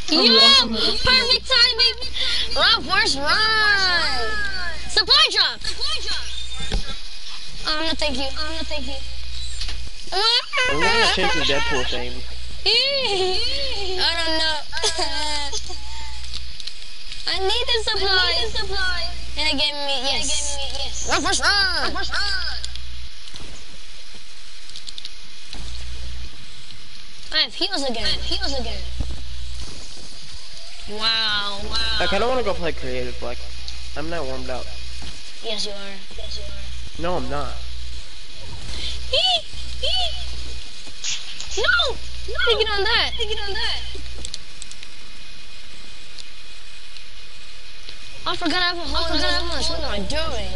Yo, perfect timing. Run, first run. Supply drop. No, thank you. No, thank you. I'm gonna change the Deadpool thing. I don't know. I need the supply. And it gave me yes. Run, first run. I have heals again. Wow. I kinda wanna go play creative, like, I'm not warmed up. Yes, you are. No, I'm not. No! Take it on that. I forgot I have a whole launch. What am I doing?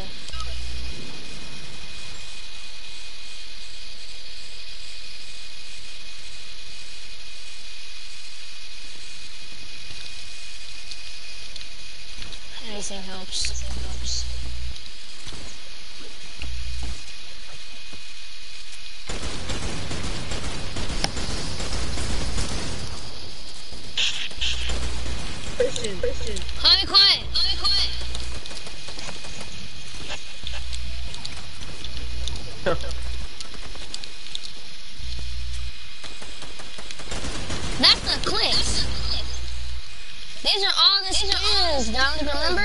Anything helps. Quiet. That's the clicks. These are all the skins, down, remember?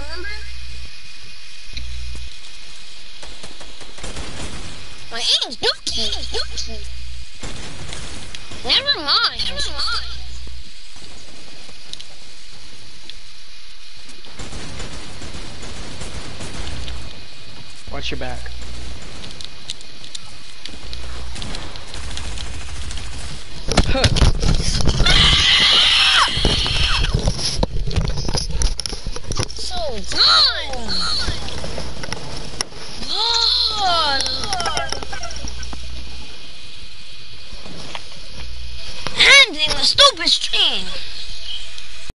My aim's dookie. Never mind. Watch your back. So done. Ending the stupid stream.